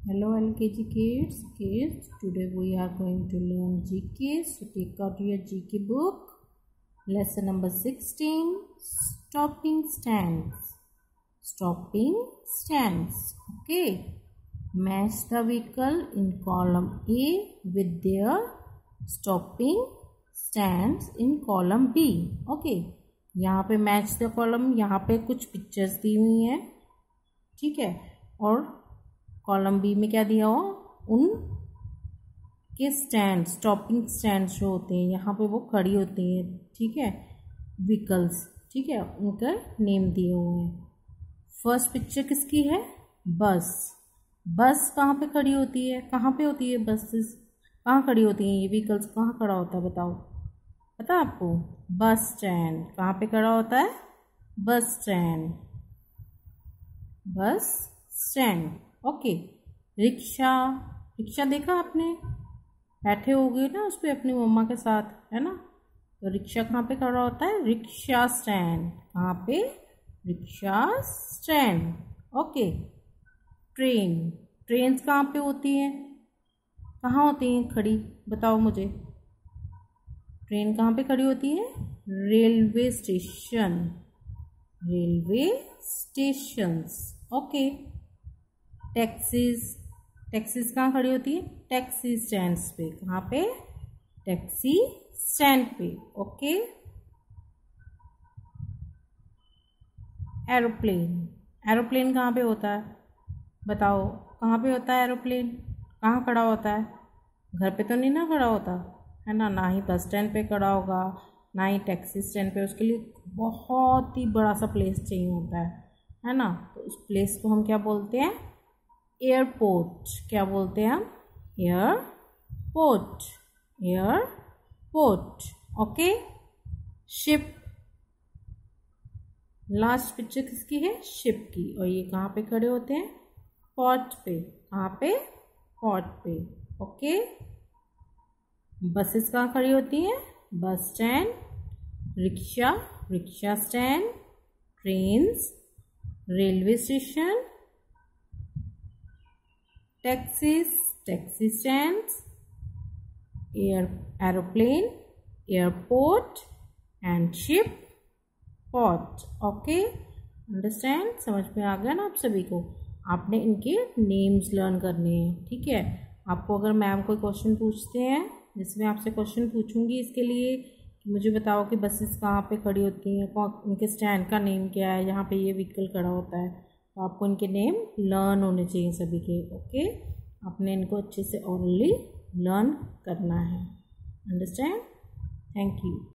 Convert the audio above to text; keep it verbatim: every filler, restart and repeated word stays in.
Hello L K G kids. Kids, today we are going to learn G K. So take out your G K book. Lesson number sixteen. Stopping stands. Stopping stands. Okay. Match the vehicle in column A with their stopping stands in column B. Okay. यहाँ पे match the column, यहाँ पे कुछ pictures दी हुई हैं, ठीक है, और कॉलम बी में क्या दिया हो, उन के स्टैंड, स्टॉपिंग स्टैंड जो होते हैं यहाँ पे वो खड़ी होती हैं, ठीक है, व्हीकल्स, ठीक है, उनका नेम दिए हुए हैं। फर्स्ट पिक्चर किसकी है? बस। बस कहाँ पे खड़ी होती है? कहाँ पे होती है बसेस? कहाँ खड़ी होती हैं ये व्हीकल्स? कहाँ खड़ा होता है बताओ, पता आपको? Bus stand. कहाँ पे खड़ा होता है? Bus stand. Bus stand. Okay. Rickshaw, rickshaw देखा आपने? बैठे हो गए ना उस पर अपनी मम्मा के साथ, है ना? तो रिक्शा कहाँ पे खड़ा होता है? Rickshaw stand. कहाँ पे? Rickshaw stand. Okay. Train, train कहाँ पे होती हैं? कहाँ होती हैं खड़ी, बताओ मुझे। ट्रेन कहाँ पे खड़ी होती है? Railway station. Railway stations. Okay. Taxis, taxis कहाँ खड़ी होती है? टैक्सी स्टैंड्स पे। कहाँ पे? टैक्सी स्टैंड पे। ओके। एरोप्लेन, एरोप्लेन कहाँ पे होता है बताओ? कहाँ पे होता है एरोप्लेन? कहाँ खड़ा होता है? घर पे तो नहीं ना खड़ा होता है ना, ना ही बस स्टैंड पे खड़ा होगा, ना ही टैक्सी स्टैंड पे। उसके लिए बहुत ही बड़ा सा प्लेस चाहिए होता है, है ना? तो उस प्लेस को हम क्या बोलते हैं? एयरपोर्ट। क्या बोलते हैं हम? Airport. Airport. Okay. Ship, last picture किसकी है? शिप की। और ये कहाँ पे खड़े होते हैं? पोर्ट पे। कहाँ पे? पोर्ट पे। ओके। बसेस कहाँ खड़ी होती हैं? Bus stand. Rickshaw, rickshaw stand. Trains, railway station. Taxis, taxi stands. Air aeroplane, airport, and ship, port. Okay, understand? समझ में आ गया ना आप सभी को? आपने इनके नेम्स लर्न करने हैं, ठीक है? आपको अगर मैम कोई क्वेश्चन पूछते हैं, जैसे मैं आपसे क्वेश्चन पूछूंगी इसके लिए कि मुझे बताओ कि बसेस कहाँ पे खड़ी होती हैं, इनके स्टैंड का नेम क्या है, यहाँ पे ये व्हीकल खड़ा होता है, तो आपको इनके नेम लर्न होने चाहिए सभी के। ओके, आपने इनको अच्छे से ओरली लर्न करना है। अंडरस्टैंड? Thank you.